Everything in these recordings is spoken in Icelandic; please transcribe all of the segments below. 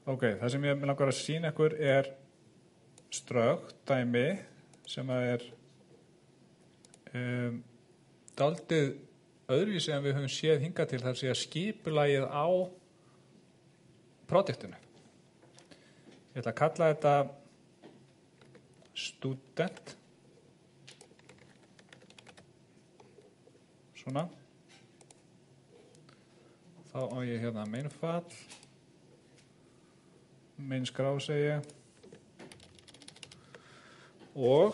Ok, það sem ég langar að sýna ykkur strögt dæmi sem er daldið öðruvísi en við höfum séð hingað til, þar sé að skipulagið á projektinu. Ég ætla að kalla þetta student. Svona. Þá á ég hérna mainfall. Main skrá segi ég. Og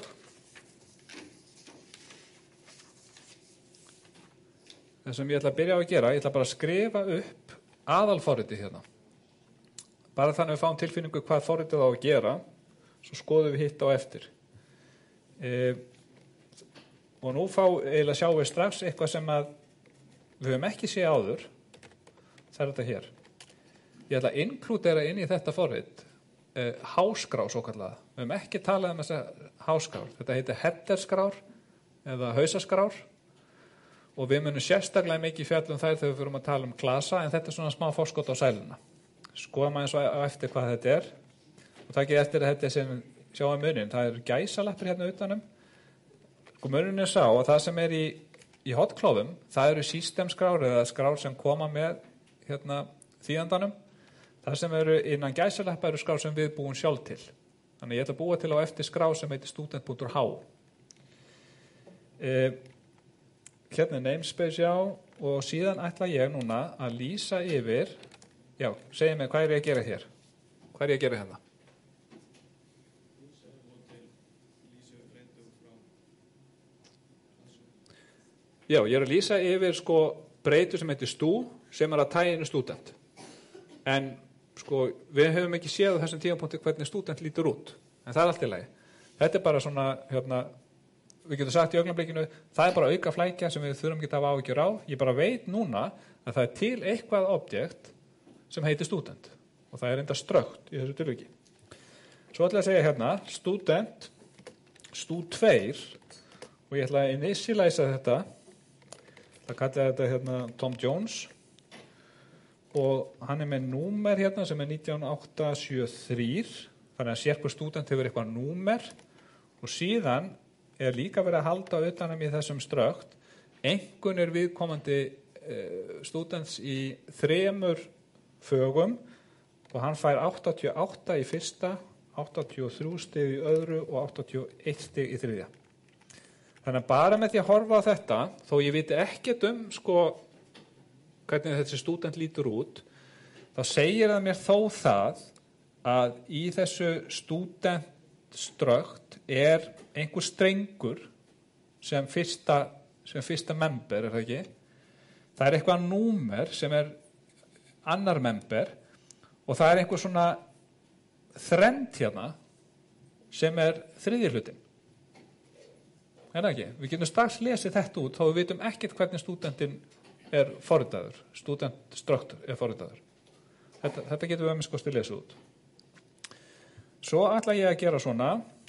það sem ég ætla að byrja á að gera, ég ætla bara að skrifa upp aðalforritið hérna. Bara þannig að við fáum tilfinningu hvað forritið á að gera, svo skoðum við hitt á eftir. Og nú eiginlega sjáum við strax eitthvað sem að við höfum ekki séð áður. Það er þetta hér. Ég ætla að inklúdera inn í þetta forrit háskrá svo kallaða. Við höfum ekki talað þessa háskrár. Þetta heitir headerskrár eða hausaskrár. Og við munum sérstaklega mikið fjallum þær þegar við fyrir að tala klasa, en þetta svona smá forskot á sæluna. Skoðum aðeins á eftir hvað þetta og takið eftir að þetta sem sjáum munin. Það gæsalappir hérna utanum. Munin sá að það sem í hotklófum, það eru systemskrár eða skrár sem koma með hérna þýðandanum. Það sem eru innan gæsalappa eru skrár sem við búum sjálf til. Þannig ég ætla að búa til á eftir skrá sem heitir student.h. Hérna namespace já, og síðan ætla ég núna að lýsa yfir, já, segja mig hvað ég að gera hér? Hvað ég að gera hérna? Já, ég að lýsa yfir breytu sem heitir stú, sem að tæginu student. En við höfum ekki séð á þessum tímapunkti hvernig student lítur út, en það er allt í lagi. Þetta bara svona, við getum sagt í augnablikinu, það bara auka flækja sem við þurfum ekki að hafa áhyggjur á. Ég bara veit núna að það er til eitthvað objekt sem heitir student og það er enda strögt í þessu tilviki. Svo ætla ég að segja hérna student stud2 og ég ætla að initialize þetta. Það kallar þetta hérna Tom Jones og hann er með númer hérna sem er 19873, þannig að sér hver student hefur eitthvað númer og síðan er líka verið að halda utanum í þessum strögt einhvernir viðkomandi students í 3 fögum og hann fær 88 í fyrsta, 83 stig í öðru og 81 stig í þriðja. Þannig að bara með því að horfa á þetta, þó ég viti ekkert hvernig þessi student lítur út, þá segir það mér þó það að í þessu student strögt er einhver strengur sem fyrsta member, það ekki? Það er eitthvað númer sem er annar member og það er einhver svona þrennt hérna sem er þriðji hlutin. Er það ekki? Við getum strax lesið þetta út, þá við vitum ekkert hvernig studentin er forritaður. Student strögt er forritaður. Þetta getum við að minnst lesið út. Svo ætla ég að gera svona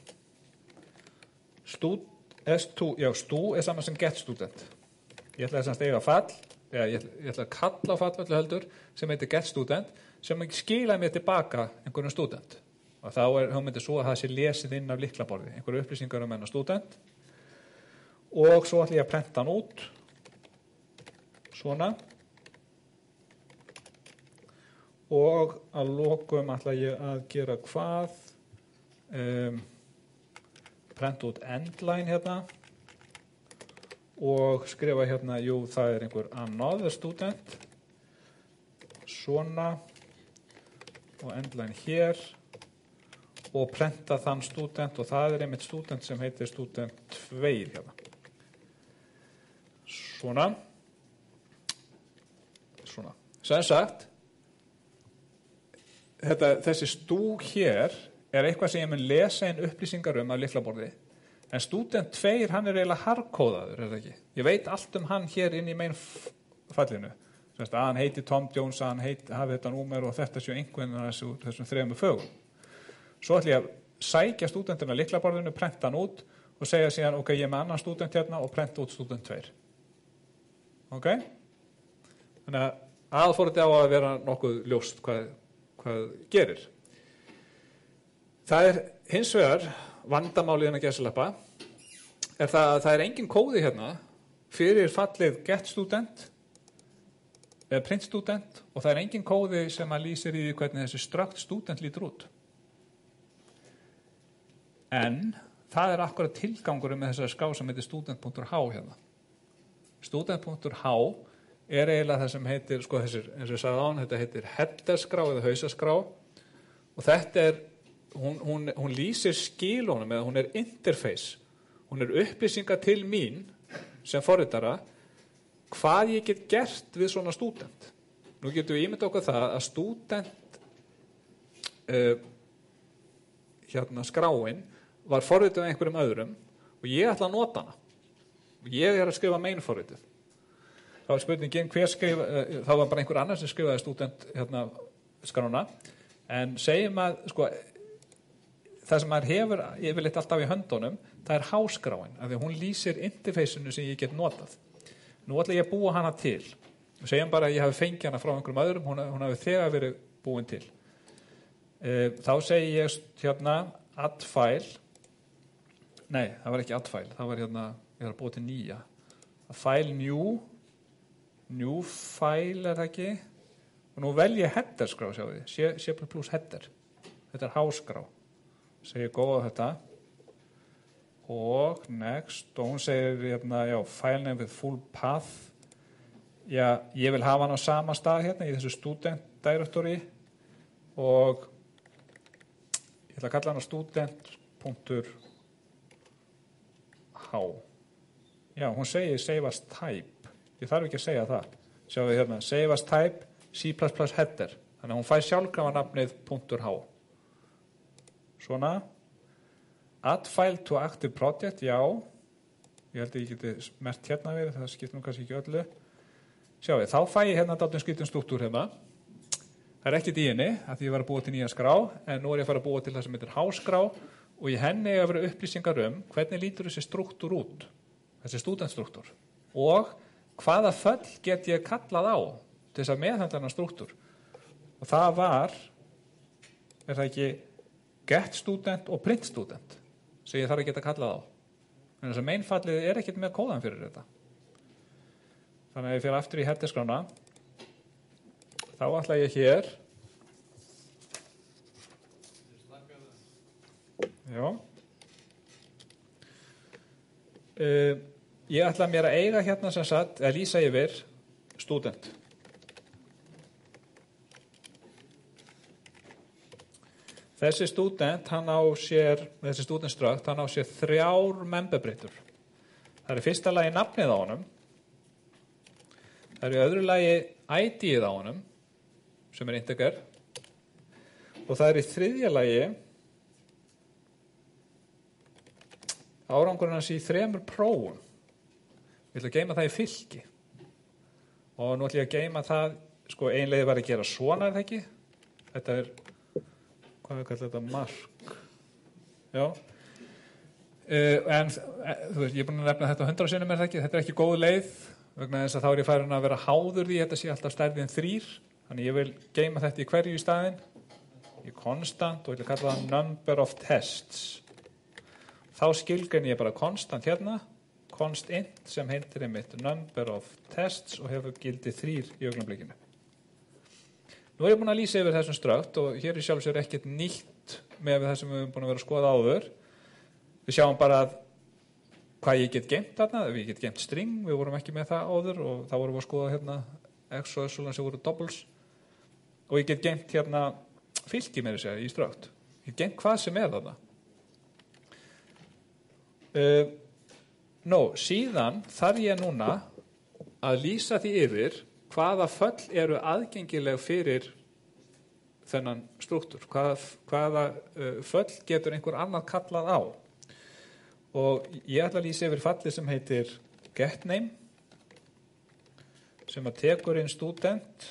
stú er saman sem get student. Ég ætla að eiga fall, ég ætla að kalla á fallvellu heldur sem heitir get student sem skila mér tilbaka einhverjum student. Og þá hugmyndin svo að það sé lesið inn af lyklaborði, einhverju upplýsingar um hennar student. Og svo ætla ég að prenta hann út svona. Og að lokum ætla ég að gera hvað prenta út endline hérna og skrifa hérna, það er einhver another student svona og endline hér og prenta þann student og það er einmitt student sem heitir student 2 hérna svona sem sagt þessi stú hér er eitthvað sem ég mun lesa inn upplýsingar af lyklaborði, en student 2 hann er eiginlega hardkóðaður, er það ekki? Ég veit allt hann hér inn í mainfallinu, að hann heiti Tom Jones, að hann hafi þetta númer og þetta séu einhvern þessum 3 fögum. Svo ætla ég að sækja studentina lyklaborðinu, prenta hann út og segja síðan, ok, ég er með annan student hérna og prenta út student 2. Ok? Þannig að aðforriti á að vera nokkuð ljóst hvað hvað gerir. Það hins vegar vandamálið að gæsalappa er það að engin kóði hérna fyrir fallið get student eða print student og það engin kóði sem að lýsir í því hvernig þessi struct student lítur út. En það akkurat tilgangurinn með þessari skrá sem heitir student.h hérna. Student.h eiginlega það sem heitir, sko þessir, eins og ég sagði án, þetta heitir headerskrá eða hausaskrá og þetta hún lýsir skilunum eða hún interface, hún upplýsingar til mín sem forritara hvað ég get gert við svona student. Nú getum við ímynda okkur það að student skráin var forritið af einhverjum öðrum og ég ætla að nota hana. Ég að skrifa main-forritið. Það var spurningin hver skrifa, það var bara einhver annar sem skrifaði student skrána, en segjum að sko, það sem maður hefur yfirleitt alltaf í höndunum, það háskráin, af því hún lýsir interfaceinu sem ég get notað. Nú ætla ég að búa hana til. Segjum bara að ég hafi fengið hana frá einhverjum öðrum, hún hafi þegar verið búin til. Þá segi ég hérna add file. Nei, það var ekki add file, það var hérna, ég var að búa til nýja. File new file það ekki. Og nú vel ég headerskrá, sjáu þið, C++ header. Þetta háskrá. Segir góða þetta. Og next, og hún segir hérna, já, file name with full path. Já, ég vil hafa hann á sama stað hérna í þessu student directory og ég ætla að kalla hann á student.h. Já, hún segir save as type. Ég þarf ekki að segja það. Sjáum við hérna, save as type C++ header. Þannig að hún fær sjálfkrafa nafnið .h. Svona. Add file to active project, já. Ég held að ég geti smert hérna við, það skiptir nú kannski ekki öllu. Sjáu við, þá fæ ég hérna dálítinn skrítinn struktúr hérna. Það ekkert í henni, að því ég var að búa til nýja skrá, en nú ég að fara að búa til það sem heitir háskrá og í henni að vera upplýsingar hvernig lítur þessi struktúr út, þessi studentstruktúr og hvaða föll get ég kallað á til þess að meðhöndla þennan struktúr. Og það var, það ekki get student og print student sem ég þarf að geta kallað á. En þess að mainfallið ekkert með kóðan fyrir þetta. Þannig að ég fyrir aftur í headerskrána. Þá ætla ég hér. Já. Ég ætla mér að eiga hérna sem sagt, að lýsa yfir student. Þessi student, þessi studentstruct, hann á sér 3 memberbreytur. Það í fyrsta lagi nafnið á honum. Það í öðru lagi ID-ið á honum, sem integer. Og það í þriðja lagi árangurinn hans í 3 prófum. Ég ætla að geyma það í fylki. Og nú ætla ég að geyma það, sko, einlega var að gera svona, er það ekki? Þetta hvað kallar þetta, mark. Já. En þú veist, ég búin að nefna þetta 100 sinnum, er það ekki? Þetta ekki góð leið, vegna þess að þá ég farin að vera háður því, þetta sé alltaf stærri en 3, þannig ég vil geyma þetta í hverju í staðinn, í constant, og ég vil kalla það number of tests. Þá skilgreini ég bara constant hérna, const int, sem heitir einmitt number of tests og hefur gildi 3 í augnablikinu. Nú ég búin að lýsa yfir þessum struct og hér sjálfsögur ekkert nýtt með það sem við höfum búin að vera að skoða áður. Við sjáum bara hvað ég get geymt þarna, við get geymt string, við vorum ekki með það áður og þá vorum við að skoða hérna x og y sem voru doubles og ég get geymt hérna fylki með þessu í struct. Ég get geymt hvað sem er þarna. Síðan þarf ég núna að lýsa því yfir hvaða föll eru aðgengileg fyrir þennan struktúr, hvaða föll getur einhver annar kallað á. Og ég ætla að lýsa yfir falli sem heitir getName, sem að tekur inn student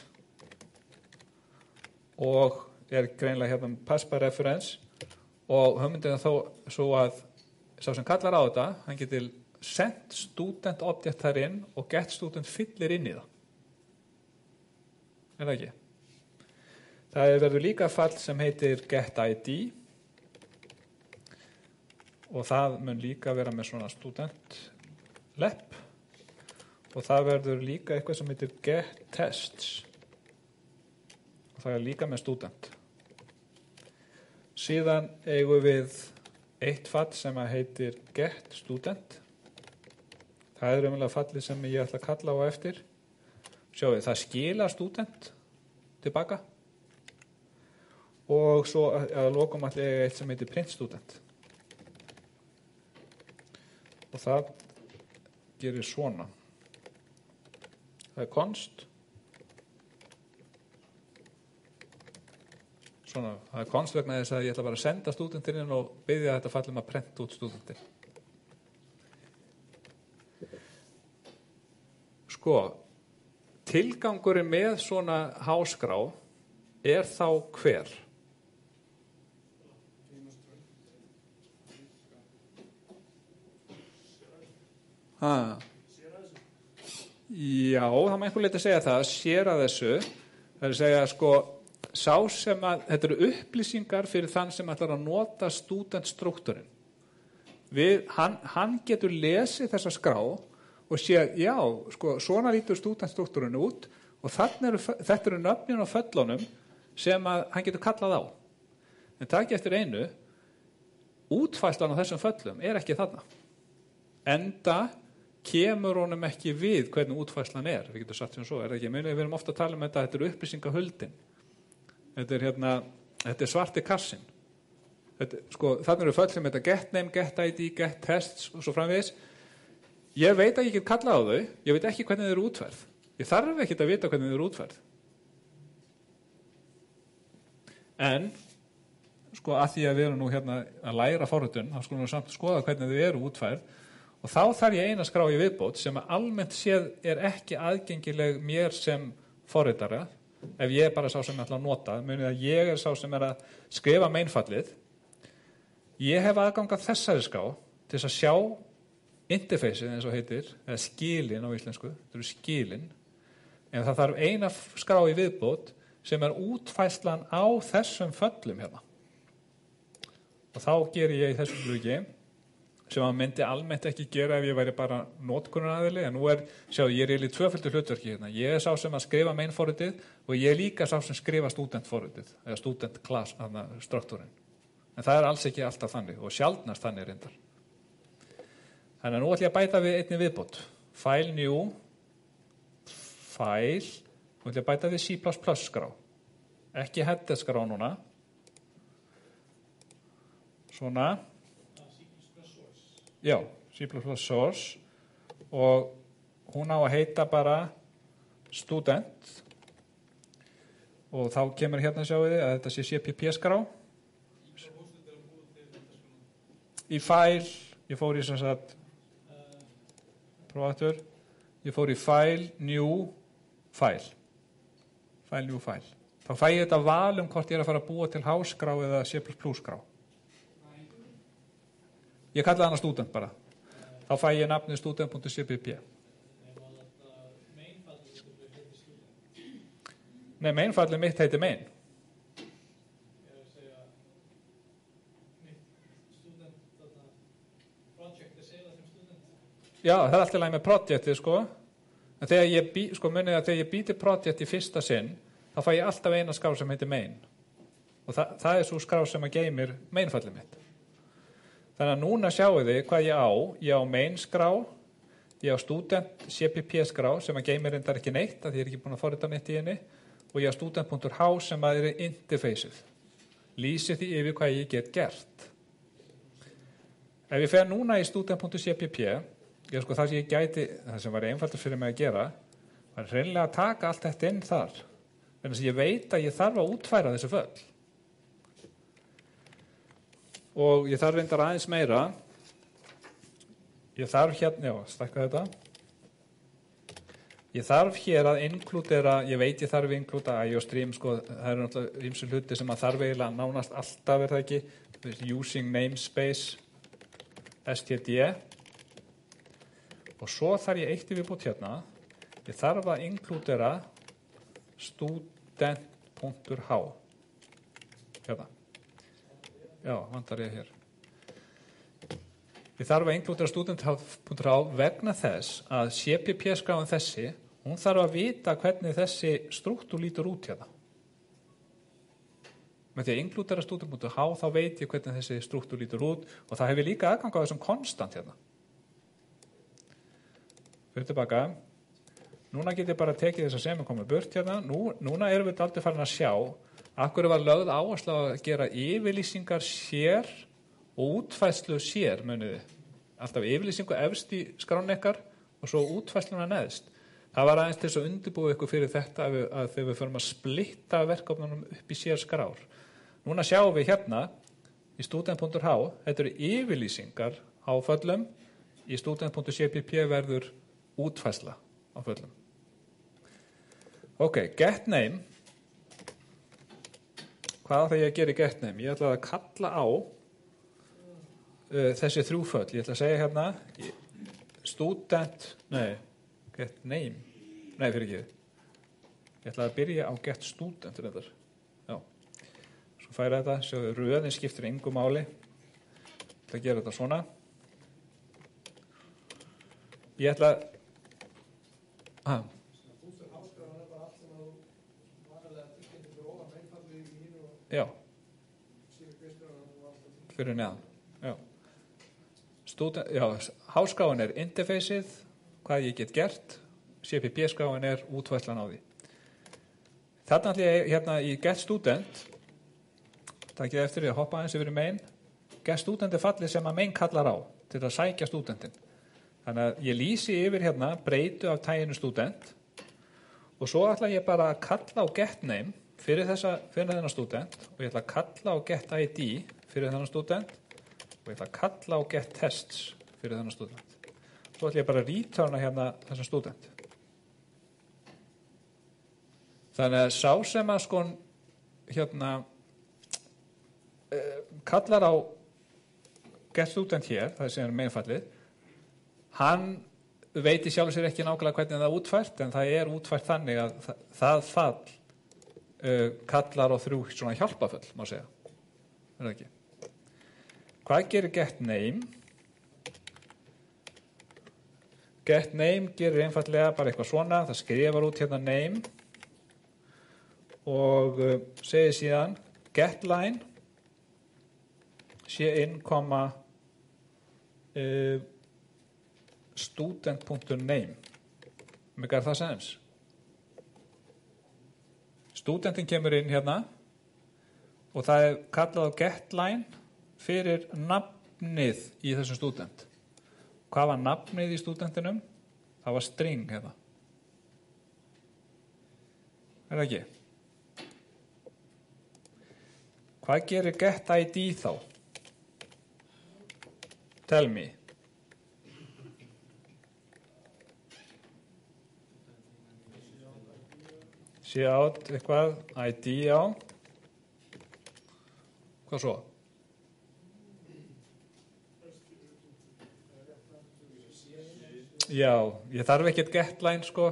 og greinlega hérna pass by reference og hugmyndin þá svo að sá sem kallar á þetta, hann getur sent student object þar inn og get student fyllir inn í það. Er það ekki? Það verður líka fall sem heitir getID og það mun líka vera með svona student-lep og það verður líka eitthvað sem heitir getTests og það líka með student. Síðan eigum við eitt fall sem heitir getStudent. Það umlega fallið sem ég ætla að kalla á eftir. Sjáðu, það skila student tilbaka og svo að lokum allir eitt sem heitir printStudent. Og það gerir svona. Það const. Svona, það const vegna þess að ég ætla bara að senda stúdentinn og biðja að þetta fallum að prenta út stúdentinn. Sko, tilgangurinn með svona háskrá þá hver? Já, það má einhver leiti að segja það, sér að þessu, það að segja sko, sá sem að, þetta eru upplýsingar fyrir þann sem ætlar að nota stúdentstruktúrin. Hann getur lesið þessa skrá og sé, já, sko, svona lítur stúdentstruktúrin út og þetta eru nöfnin á föllunum sem að hann getur kallað á. En takk eftir einu, útfærslan á þessum föllum ekki þarna. Enda kemur honum ekki við hvernig útfærslan við getum sagt sem svo, það ekki? Við erum ofta að tala um þetta er upplýsingahuldin. Þetta svarti kassin. Sko, þannig eru föll sem þetta getName, getID, getTests og svo framvegis. Ég veit að ég get kallað á þau, ég veit ekki hvernig þau eru útfærð. Ég þarf ekki að vita hvernig þau eru útfærð. En, sko, að því að við erum nú hérna að læra forritun, þá skulum við samt skoða hvernig þau eru útfærð. Og þá þarf ég eina skrá í viðbót sem almennt séð ekki aðgengileg mér sem forritara, ef ég bara sá sem ætla að nota, munið að ég sá sem að skrifa mainfallið. Ég hef aðgang að þessari skrá til þess að sjá interfaceið eins og heitir, eða skilin á íslensku, þetta eru skilin, en það þarf eina skrá í viðbót sem útfærslan á þessum föllum hérna. Og þá geri ég í þessum hlugi sem að myndi almennt ekki gera ef ég væri bara notkunaraðili, en nú sjáðu, ég í tvöföldu hlutverki hérna. Ég sá sem að skrifa mainforritið og ég líka sá sem skrifa studentforritið, eða studentklass, struktúrin. En það alls ekki alltaf þannig og sjaldnast þannig reyndar. Þannig að nú ætlum ég að bæta við einni viðbót. File new, file, nú ætlum ég að bæta við C++ skrá. Ekki headed skrá núna. Svona. Já, C++ source og hún á að heita bara student og þá kemur hérna sjáu þið að þetta sé CPP skrá. Í file, ég fór í sem sagt prófatur, ég fór í file, new, file. File, new, file. Þá fæ ég þetta val hvort ég að fara að búa til háskrá eða C++ skrá. Ég kallaði hana student bara. Þá fæ ég nafnið student.cpp. Nei, mainfallið mitt heitir main. Já, það alltaf læg með projektið, sko. En þegar ég munið að þegar ég býti projekt í fyrsta sinn, þá fæ ég alltaf eina skrá sem heitir main. Og það svo skrá sem að geymir mainfallið mitt. Þannig að núna sjáu þið hvað ég á. Ég á main skrá, ég á student CPP skrá sem að geymir reyndar ekki neitt, að ég ekki búin að forrita neitt í henni, og ég á student.h sem að interfaceið. Lýsir því yfir hvað ég get gert. Ef ég fer núna í student.cpp, það sem ég gæti, það sem var einfaldur fyrir mig að gera, var hreinlega að taka allt þetta inn þar. Þannig að ég veit að ég þarf að útfæra þessu föll. Og ég þarf reyndar aðeins meira. Ég þarf hérna, já, stækka þetta. Ég þarf hér að inklúdera, ég veit ég þarf að inklúda IO-stream, sko, það eru náttúrulega ýmsir hluti sem að þarf eiginlega nánast alltaf, það ekki, using namespace, std. Og svo þarf ég eitt viðbót hérna, ég þarf að inklúdera student.h. hérna. Já, vantar ég hér. Ég þarf að inklúdera student.h vegna þess að CPP-skráin þessi, hún þarf að vita hvernig þessi struktúr lítur út hérna. Með því að inklúdera student.h þá veit ég hvernig þessi struktúr lítur út og það hefur líka aðgang á þessum konstant hérna. Fyrir tilbaka. Núna get ég bara tekið þess að sem er komið burt hérna. Núna erum við aldrei farin að sjá af hverju var lögð áhersla á að gera yfirlýsingar sér og útfærslu sér, muniði. Alltaf yfirlýsingu efst í skránni ykkar og svo útfærsluna neðst. Það var aðeins til þess að undirbúa ykkur fyrir þetta að þegar við förum að splitta verkefnunum upp í sér skrár. Núna sjáum við hérna í student.h, þetta eru yfirlýsingar á föllum, í student.cpp verður útfærsla á föllum. Ok, get name. Hvað ætla ég að gera í get name? Ég ætla að kalla á þessi þrjú föll. Ég ætla að segja hérna get name. Nei, fyrir ekki. Ég ætla að byrja á get student. Já. Svo færa þetta. Sjáðu, röðin skiptir engu máli. Ég ætla að gera þetta svona. Ég ætla að Já. Fyrir neðan. Já. Háskráin er interfaceið, hvað ég get gert. CPP-skráin er útfærslan á því. Þarna ætla ég hérna í get student, takk ég eftir því að hoppa aðeins yfir í main. Get student er fallið sem að main kallar á til að sækja studentin. Þannig að ég lýsi yfir hérna breytu af taginu student og svo ætla ég bara að kalla á get name fyrir þennan student og ég ætla að kalla á get ID fyrir þennan student og ég ætla að kalla á get tests fyrir þennan student. Svo ætla ég bara að returna hérna þennan student. Þannig að sá sem að sko hérna kallar á get student hér, það er sem er meginfallið, hann veit í sjálf sér ekki nákvæmlega hvernig það er útfært, en það er útfært þannig að það fall kallar á þrjú svona hjálpaföll, má segja. Er það ekki? Hvað gerir get name? Get name gerir einfallega bara eitthvað svona, það skrifar út hérna name og segir síðan get line sé inn komma student.name. Megar það sens? Studentin kemur inn hérna og það er kallað á getline fyrir nafnið í þessum student. Hvað var nafnið í studentinum? Það var string hérna. Er það ekki? Hvað gerir get ID þá? Tell me. Sé átt eitthvað, ID á. Hvað svo? Já, ég þarf ekkert getline sko.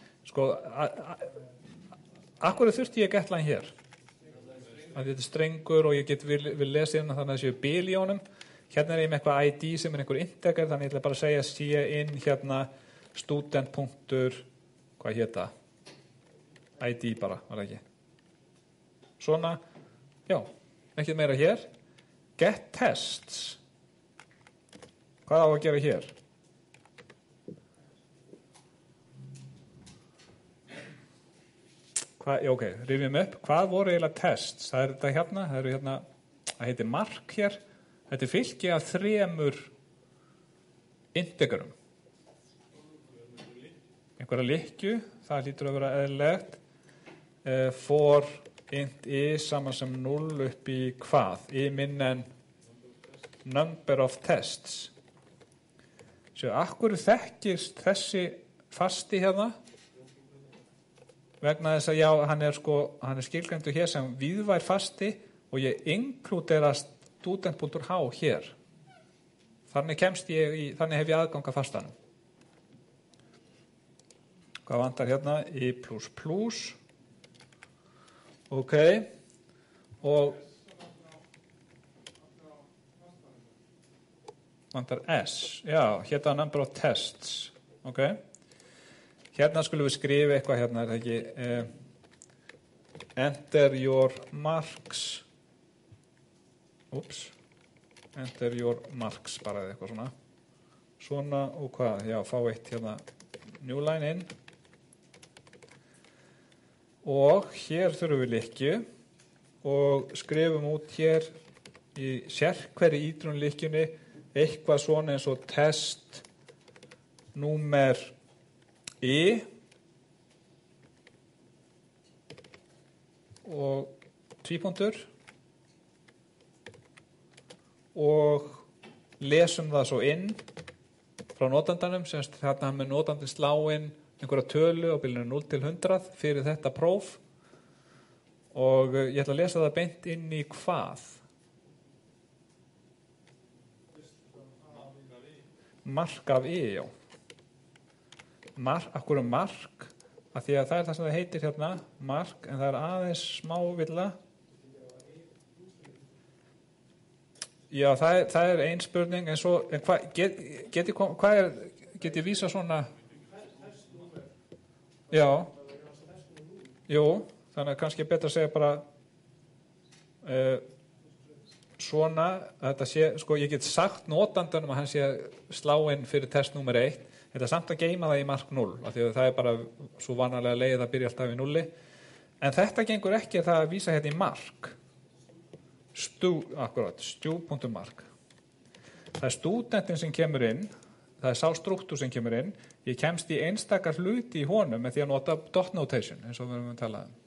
Akkur þurfti ég getline hér? Að þetta er strengur og ég get vil lesa hérna þannig að það séu bil í honum. Hérna er ég með eitthvað ID sem er einhver integer, þannig ég ætla bara að segja sé inn hérna student. Hvað hétta? ID bara, var það ekki? Svona, já, ekkert meira hér. Get tests. Hvað á að gera hér? Ok, rifjum upp. Hvað voru eiginlega tests? Það er þetta hérna, það heitir mark hér. Þetta er fylki af 3 integerum. Einhverja lykkju, það hlýtur að vera eðlilegt. For int I saman sem 0 upp í hvað? I minna en number of tests. Svo akkur þekkist þessi fasti hérna? Vegna þess að já, hann er skilgreindur hér sem víðvær fasti og ég inklúdera student.h hér. Þannig hef ég aðgang að fastanum. Hvað vantar hérna? I++. Ok. Og vantar S, já, hérna number of tests, ok, hérna skulum við skrifa eitthvað hérna, er það ekki, enter your marks, enter your marks, bara eitthvað svona og hvað, já, fá eitt hérna, new line inn, og hér þurfum við lykkju og skrifum út hér í sérhverju ítrun lykkjunni eitthvað svona eins og test númer I og tvípunktur og lesum það svo inn frá notandanum, semst þarna með notandi slá inn einhverja tölu á bilinu 0 til 100 fyrir þetta próf og ég ætla að lesa það beint inn í hvað? Mark af I, já. Akkur mark, af því að það er það sem það heitir hérna, mark, en það er aðeins smá villa. Já, það er ein spurning, en svo, get ég vísa svona? Já, jú, þannig að kannski betra að segja bara svona, að þetta sé, sko, ég get sagt notandanum að hann sé slá inn fyrir test númer 1, þetta er samt að geyma það í mark 0, af því að það er bara svo vanalega leið að byrja alltaf í 0, en þetta gengur ekki að það vísa hérna í mark, stu.mark. Það er stúdentin sem kemur inn, það er sá struktúr sem kemur inn, ég kemst í einstakar hluti í honum með því að nota dot notation, eins og við erum að tala um.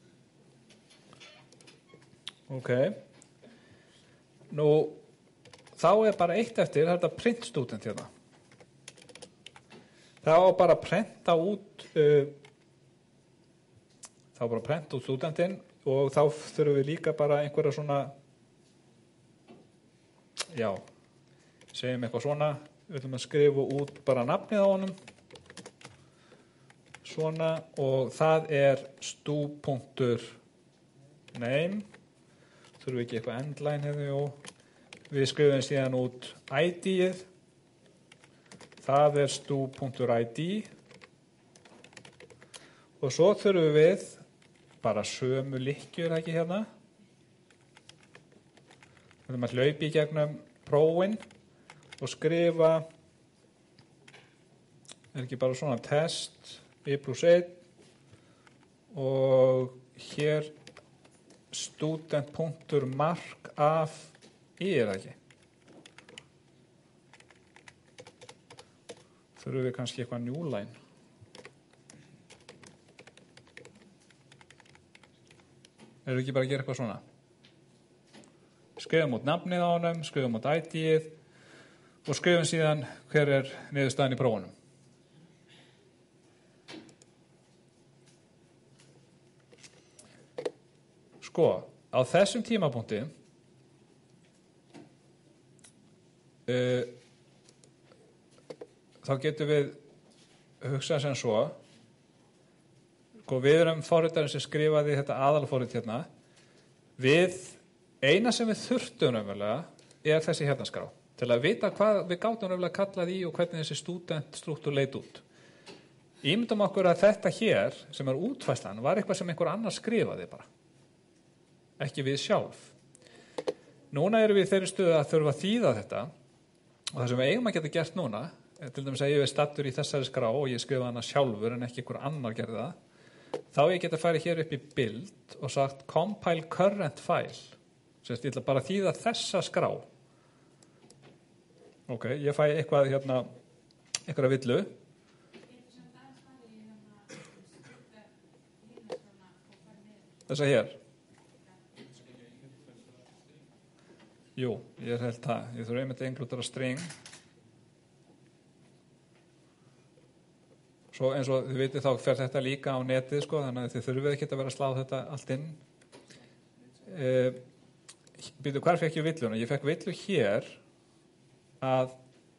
Ok. Nú, þá er bara eitt eftir, það er þetta print student hérna. Það á bara að prenta út, studentinn og þá þurfum við líka bara einhverja svona, já, segjum eitthvað svona, við ætlum að skrifa út bara nafnið á honum, svona, og það er stu.name, þurfum við ekki eitthvað endline hefði og við skrifum síðan út ID-ið, það er stu.id og svo þurfum við bara sömu lykkjur ekki hérna, við þurfum að hlaupa í gegnum prófin og skrifa, er ekki bara svona test, I + 1 og hér student.mark af I er það ekki. Þurfum við kannski eitthvað new line. Erum við ekki bara að gera eitthvað svona? Skrifum út nafnið á honum, skrifum út ID-ið og skrifum síðan hver er niðurstaðan í prófunum. Sko, á þessum tímapunkti þá getum við hugsað sem svo, sko, við erum forritarinn sem skrifaði þetta aðalforrit hérna, eina sem við þurftum er þessi hérna skrá, til að vita hvað við gátum kallað í og hvernig þessi studentstruktúr leit út. Ímyndum okkur að þetta hér, sem er útfæslan, var eitthvað sem einhver annar skrifaði bara, ekki við sjálf. Núna erum við í þeirri stöðu að þurfa að þýða þetta og það sem við eigum að geta gert núna, til dæmis að ég er stattur í þessari skrá og ég skrifa hana sjálfur en ekki einhver annar gerði það, þá ég geta farið hér upp í build og sagt compile current file, sérst ég ætla bara að þýða þessa skrá. Ok, ég fæ eitthvað hérna, einhverja villu. Þessa hér. Jú, ég held það. Ég þurfa einmitt að inkludera string. Svo eins og þið vitið þá fer þetta líka á netið, sko, þannig að þið þurfið ekki að vera að slá þetta allt inn. Býtu, hvar fekk ég villuna? Ég fekk villu hér að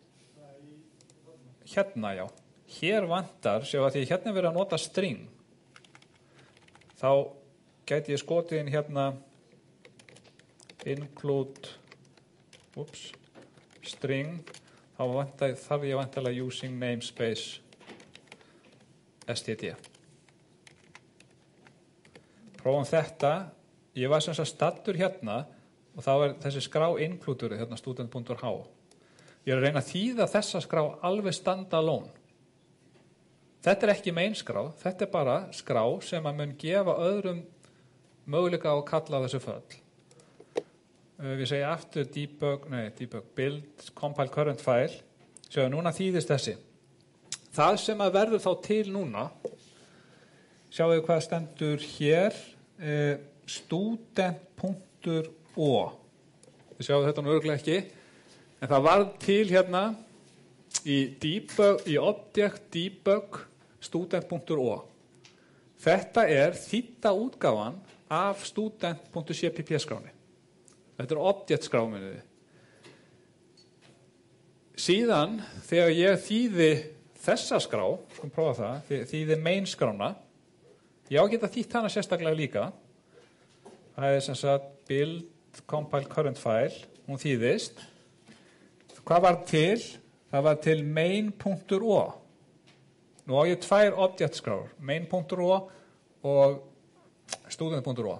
hérna, já. Hér vantar, sjá að því hérna er verið að nota string. Þá gæti ég skotið inn hérna include string þarf ég væntanlega using namespace std. Prófum þetta. Ég var sem sagt staddur hérna og þá þessi skrá included hérna student.h. Ég að reyna að þýða þessa skrá alveg standalone. Þetta ekki main skrá, þetta bara skrá sem að mun gefa öðrum möguleika á að kalla á þessu föll. Við segja aftur debug build compile current file. Sjáðu, núna þýðist þessi. Það sem að verður þá til núna, sjáðu hvað stendur hér, student.o. Þið sjáðu þetta nú örugglega ekki, en það varð til hérna í object debug student.o. Þetta þýdda útgáfan af student.cpp skráni. Þetta object skráminniði. Síðan, þegar ég þýði þessa skrá, sko prófa það, þýði main skrána, ég á að geta þýtt hana sérstaklega líka. Það sem sagt build compile current file, hún þýðist. Hvað var til? Það var til main.o. Nú á ég tvær object skrár, main.o og student.o.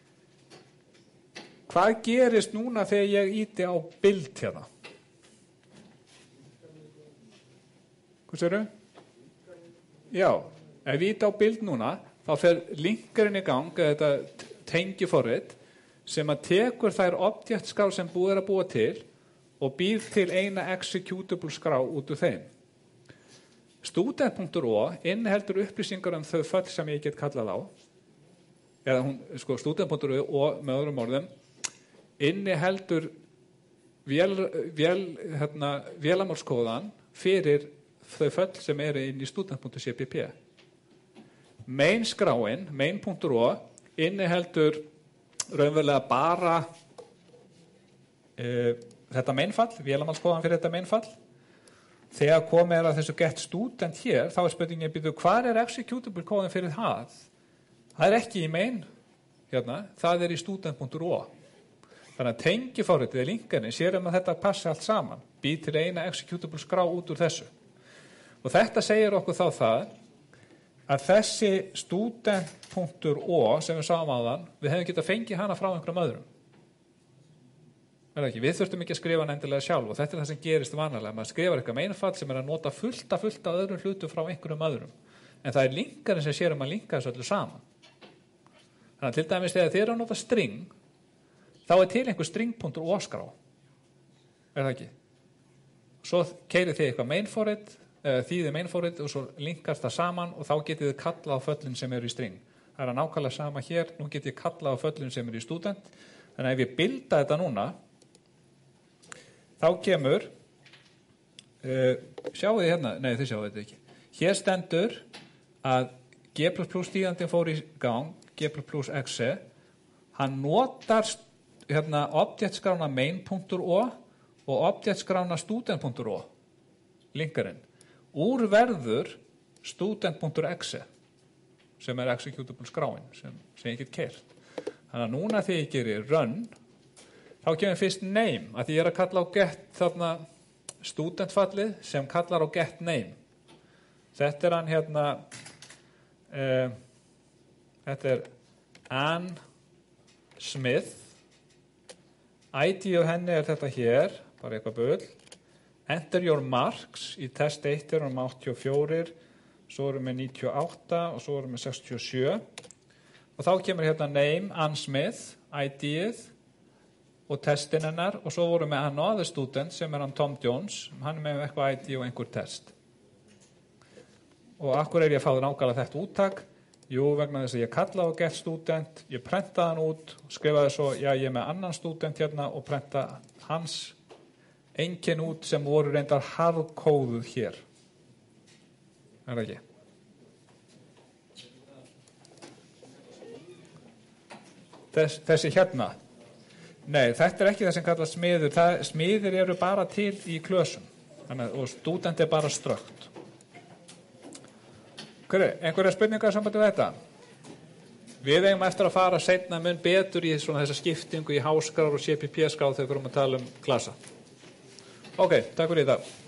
Hvað gerist núna þegar ég íti á build hérna? Hvað segirðu? Já, ef ég íti á build núna, þá fer linkurinn í gang, þetta tengjuforrit, sem að tekur þær object skrár sem búið að búa til og býr til eina executable skrá út úr þeim. Student.o inniheldur upplýsingar þau föll sem ég get kallað á, eða student.o með öðrum orðum, inniheldur vélamálskóðan fyrir þau föll sem inn í student.cpp. Main skráin, main.o, inniheldur raunverulega bara þetta mainfall, vélamálskóðan fyrir þetta mainfall. Þegar komið að þessu get student hér, þá spurningin býtu, hvað executable kóðin fyrir það? Það ekki í main, hérna, það í student.o. Þannig að tengifáritið linkarnir sér að þetta passi allt saman, býr til eina executable skrá út úr þessu. Og þetta segir okkur þá það að þessi student.o sem við sáum áðan, við hefum getað fengið hana frá einhverjum öðrum. Við þurftum ekki að skrifa hann endilega sjálf og þetta það sem gerist vanalega. Maður skrifar eitthvað mainfall sem að nota fullt af öðrum hlutum frá einhverjum öðrum. En það linkarinn sem sér að linka þessu öllu saman. Þannig að til dæmis þegar þið að nota string, þá til einhver string.o skrá. Það ekki? Svo keirið þið eitthvað mainforrit, þýðið mainforrit og svo linkast það saman og þá getið þið kallað á föllin sem í string. Það nákvæmlega sama hér, nú getið þið kallað á föllin sem í student. Þannig að ef ég bilda þetta núna, þá kemur, sjáu þið hérna, nei þið sjáu þetta ekki. Hér stendur að G++ stígandinn fór í gang, G++ exe, hann notar hérna object-skrána main.o og object-skrána student.o, linkarinn. Úr verður student.exe, sem executable skráin, sem ég get keyrt. Þannig að núna þegar ég gerir run, þá kemur fyrst name, að ég að kalla á get þarna studentfallið sem kallar á get name. Þetta hann hérna, þetta Ann Smith, ID á henni þetta hér, bara eitthvað bull. Enter your marks, í test 1 erum 84, svo erum við 98 og svo erum við 67. Og þá kemur hérna name, Ann Smith, ID-ið, og testin hennar og svo vorum við another student sem hann Tom Jones, hann með eitthvað ID og einhver test. Og akkur ég að fá nákvæmlega þetta úttak? Jú, vegna þess að ég kallaði á get student, ég prentaði hann út, skrifaði svo, já ég með annan student hérna og prenta hans einkenn út sem voru reyndar hardkóðuð hér. Það ekki? Þessi hérna. Nei, þetta ekki það sem kallast smiður. Smiðir eru bara til í klösum. Og student bara strökt. Einhverja spurningar sambandi við þetta? Við eigum eftir að fara seinna mun betur í þessa skiptingu í háskráð og CPP-skráð þegar við erum að tala klasa. Ok, takk fyrir í dag.